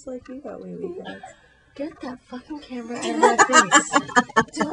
just like you got wee wee pads. Get that fucking camera out of my face.